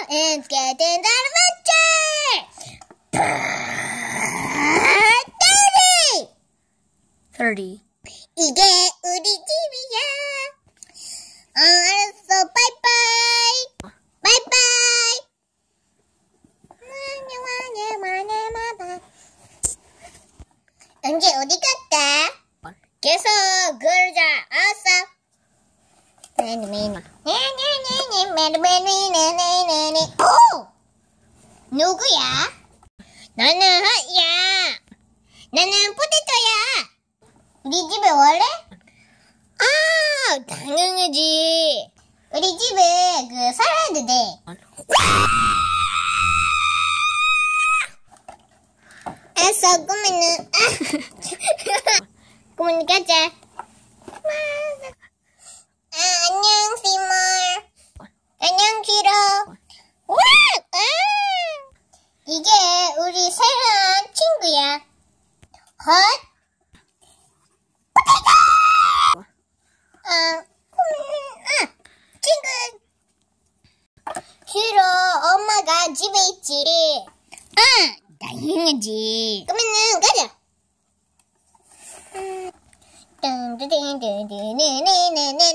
It's getting adventure! 30. 이게 우리 집이야. 알았어, 바이바이. 바이바이. 언제 어디 갈까? 계속 그러자. 알았어. 오! 누구야? 나는 핫야. 나는 포테토야. 우리 집에 원래? 아, 당연하지. 우리 집에 살아도 돼. 알았어, 꼬마는. 꼬마는 가자. 안녕, 시몰. 안녕, 지로. 이게 우리 새로운 친구야. 헛? 친구. 지로, 엄마가 집에 있지. 당연하지. 그러면은 가자.